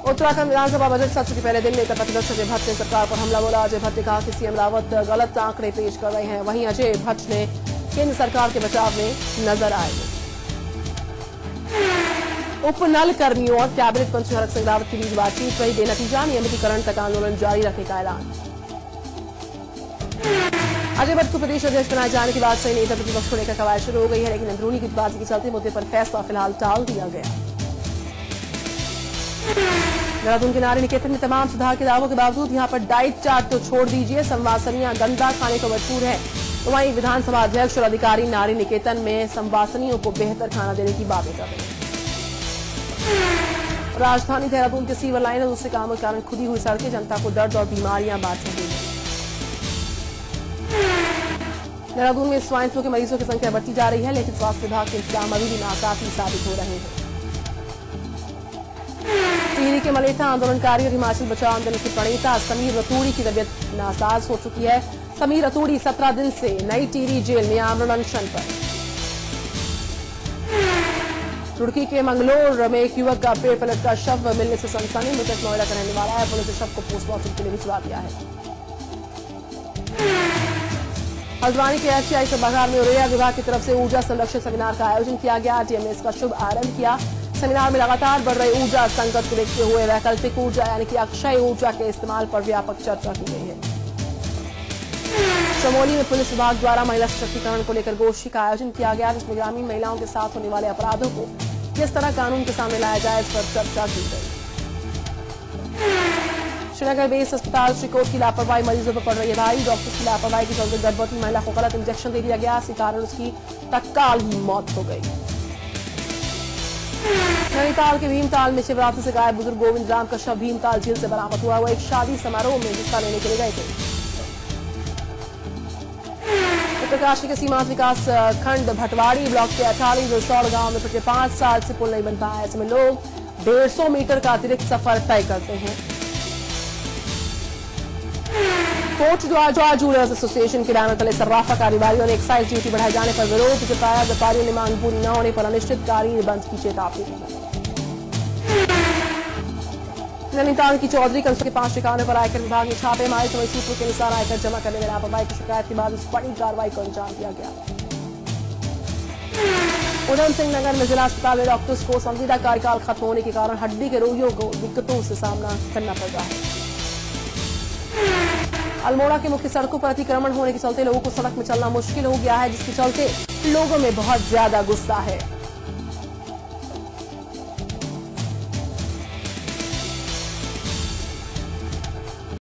उत्तराखंड विधानसभा budget सत्र के पहले दिन नेता प्रतिपक्ष अजय भट्ट ने सरकार पर हमला बोला। अजय भट्ट ने कहा कि सीएम रावत गलत आंकड़े पेश कर रहे हैं। वहीं अजय भट्ट ने केंद्र सरकार के बचाव में नजर आए। उपनल कर्मियों और कैबिनेट मंत्री हरक सिंह रावत के बीच बातचीत रही। बेनतीजा नियमितीकरण तक आंदोलन जारी रखने का ऐलान। अजय भट्ट को प्रदेश अध्यक्ष बनाए जाने के बाद से नेता प्रतिपक्ष को लेकर कवायद शुरू हो गई है, लेकिन अंदरूनी गुटबाजी के चलते मुद्दे पर फैसला फिलहाल टाल दिया गया। देहरादून के नारी निकेतन में तमाम सुधार के दावों के बावजूद यहां पर डाइट चार्ट तो छोड़ दीजिए, संवासनियां गंदा खाने को मजबूर है। तो वहीं विधानसभा अध्यक्ष और अधिकारी नारी निकेतन में संवासनियों को बेहतर खाना देने की बातें कर रहे हैं। राजधानी देहरादून के सीवर लाइन और दूसरे कामों के कारण खुदी हुई सड़कें जनता को दर्द और बीमारियां बांट रही हैं। देहरादून में स्वाइन फ्लू के मरीजों की संख्या बढ़ती जा रही है, लेकिन स्वास्थ्य विभाग के इंतजाम अभी भी नाकाफी साबित हो रहे हैं। टिहरी के मलेठा आंदोलनकारी और हिमाचल बचाओ आंदोलन के प्रणेता समीर रतूड़ी की तबीयत नासाज हो चुकी है। समीर रतूड़ी 17 दिन से नई टिहरी जेल में आमरण अनशन पर। रुड़की के मंगलोर में एक युवक का पेड़ पलट का शव मिलने से सनसनी। मृतक नोएडा का रहने वाला है। पुलिस ने शव को पोस्टमार्टम के लिए भिजवा दिया है। हल्द्वानी के एचआई सभागार में उरेया विभाग की तरफ से ऊर्जा संरक्षण सेमिनार का आयोजन किया गया। टीएमएस का शुभ आरंभ किया। सेमिनार में लगातार बढ़ रहे ऊर्जा संकट को देखते हुए वैकल्पिक ऊर्जा यानी कि अक्षय ऊर्जा के इस्तेमाल पर व्यापक चर्चा की गई है। चमोली में पुलिस विभाग द्वारा महिला सशक्तिकरण को लेकर गोष्ठी का आयोजन किया गया, जिसमें ग्रामीण महिलाओं के साथ होने वाले अपराधों को किस तरह कानून के सामने लाया जाए, इस पर चर्चा की गई। श्रीनगर बेस अस्पताल श्रीकोट की लापरवाही मरीजों पर पड़ रही है भारी। डॉक्टर्स की लापरवाही के चलते गर्भवती महिला को गलत इंजेक्शन दे दिया गया, इसी कारण उसकी तत्काल ही मौत हो गई। नैनीताल के भीमताल में शिवरात्रि से गायब बुजुर्ग गोविंद राम का शव भीमताल झील से बरामद हुआ। वो एक शादी समारोह में हिस्सा लेने के लिए गए थे। उत्तरकाशी के सीमांत विकास खंड भटवाड़ी ब्लॉक के 48 रिसोर्ट गांव में पिछले 5 साल से पुल नहीं बन पाया। ऐसे में लोग 150 मीटर का अतिरिक्त सफर तय करते हैं। कोच द्वारा जूलर्स एसोसिएशन के बैनर तले सर्राफा कारोबारियों ने एक्साइज ड्यूटी बढ़ाए जाने पर विरोध जताया। व्यापारियों ने मांग पूरी न होने पर अनिश्चितकालीन बंद की चेतावनी दी। नैनीताल की चौधरी कंस के 5 ठिकानों पर आयकर विभाग ने छापे मारे। तो सूत्रों के अनुसार आयकर जमा करने में लापरवाही की शिकायत के बाद इस बड़ी कार्रवाई को अंजाम दिया गया। उधम सिंह नगर में जिला अस्पताल में डॉक्टर्स को संविदा कार्यकाल खत्म होने के कारण हड्डी के रोगियों को दिक्कतों से सामना करना पड़ रहा है। अल्मोड़ा के मुख्य सड़कों पर अतिक्रमण होने के चलते लोगों को सड़क में चलना मुश्किल हो गया है, जिसके चलते लोगों में बहुत ज्यादा गुस्सा है।